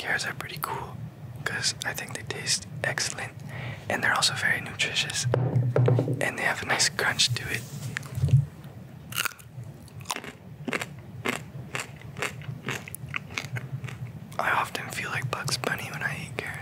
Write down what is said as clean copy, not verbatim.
carrots are pretty cool because I think they taste excellent, and they're also very nutritious, and they have a nice crunch to it. I often feel like Bugs Bunny when I eat carrots.